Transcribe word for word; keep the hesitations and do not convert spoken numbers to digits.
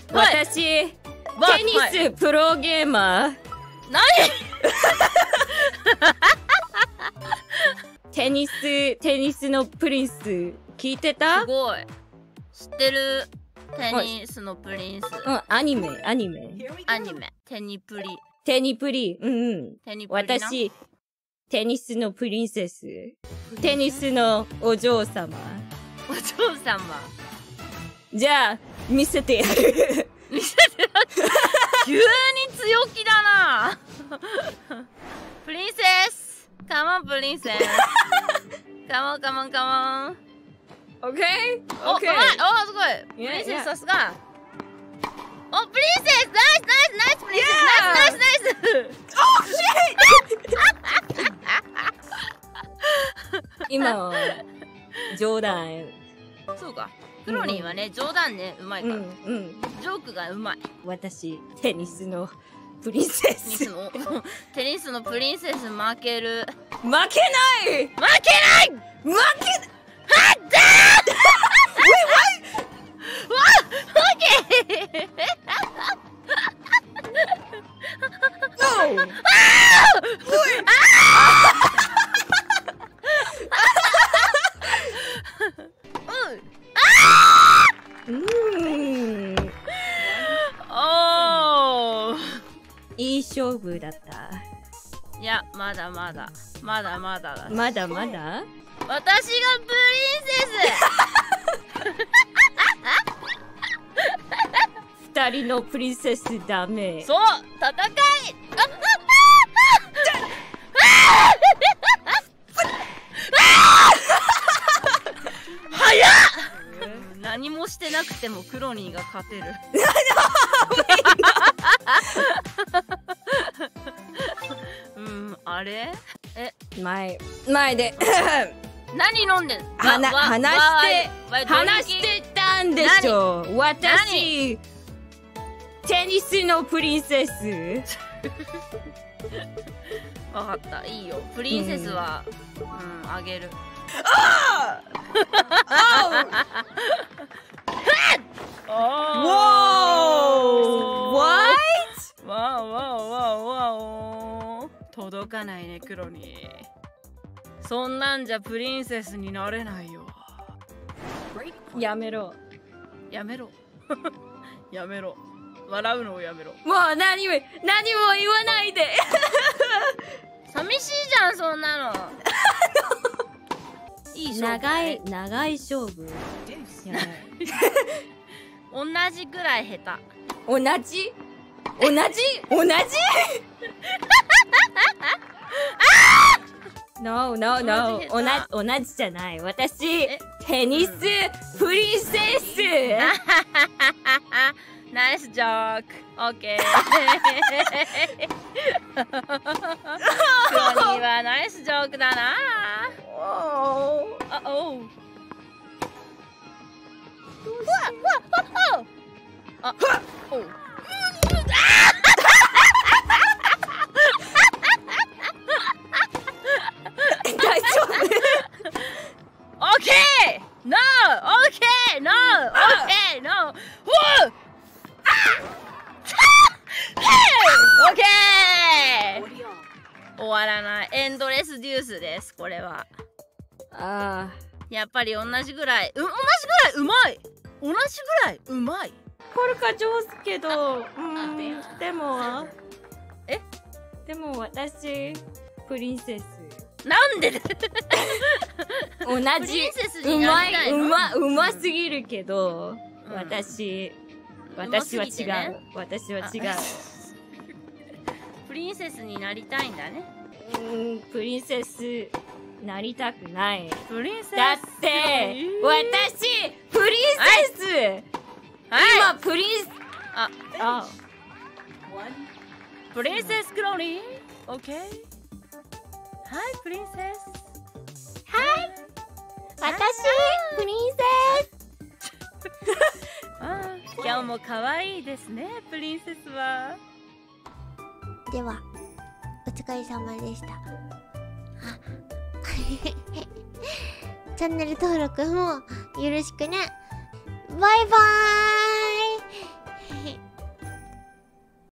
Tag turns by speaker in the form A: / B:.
A: 私、テニスプロゲーマー。
B: 何
A: テニス、テニスのプリンス、聞いてた？
B: すごい。知ってる。テニスのプリンス。
A: うん、アニメ、アニメ。
B: アニメ。テニプリ。
A: テニプリ、うんうん。
B: テニプリな。
A: 私、テニスのプリンセス。テニスのお嬢様。
B: お嬢様。
A: じゃあ、見せてやる。
B: 見せてやる。急に強気だな。プリンセス。カモンプリンセス。カモンカモンカモン。
A: オッケー？
B: お、うまい。お、すごい。プリンセスさすが。お、プリンセス、ナイスナイスナイスプリンセス、ナイスナイスナイス。
A: 今は冗談。
B: そうか。クロリンはね、冗談ね、うまいから。うん、
A: うん。
B: ジョークがうまい。
A: 私、テニスのプリンセス。
B: テニスの、テニスのプリンセス負ける。
A: 負けない負けない
B: 負けはっだーわっオッケー
A: No! いい勝負だった。
B: いや、まだまだまだまだだ。
A: まだまだ
B: 私がプリンセス
A: 二人のプリンセスダメ。
B: そう戦いあっ早っ何もしてなくてもクロニーが勝てるうんあれえ
A: 前前で
B: 何飲んでん
A: はな話して話してたんでしょ。私テニスのプリンセス
B: わかった、いいよ。プリンセスはうん、うん、あげる。
A: ああ
B: おー
A: わ
B: わーわーわーわー届かないね、クロニー。そんなんじゃプリンセスになれないよ。
A: やめろ
B: やめろやめろ、笑うのをやめろ。
A: もう何も何も言わないで
B: 寂しいじゃん、そんなのいい勝負。
A: 長い長い勝負
B: 同じくらい下手。
A: 同じ同じ同じNo, no, no. 同じ、同じじゃない。私、テニスプリンセス
B: ナイスジョーク。オッケー。クロニーはナイスジョークだな。あ、おう。あ、おう。
A: 大丈夫
B: オッケー !No! オッケー !No! オッケー !No! オッケー終わらない。エンドレスデュースです、これは。
A: ああ。
B: やっぱり同じぐらい、う、同じぐらいうまい同じぐらいうまい
A: コルカ上手けど、うん、でも、
B: え
A: でも私、プリンセス。
B: なんで
A: 同じ、うまい、うま、うますぎるけど、うん、私、私は違う、ね、私は違う。
B: プリンセスになりたいんだね。
A: うん、プリンセス、なりたくない。
B: プリンセス
A: だって、私、プリンセス、はい、今、プリンス、
B: あ、
A: あ、
B: プリンセスクロニー、オッケー。はい、プリンセス。
A: はい、私、プリンセス。
B: ああ、今日も可愛いですね、プリンセスは。
C: では、お疲れ様でした。チャンネル登録もよろしくね。バイバーイ。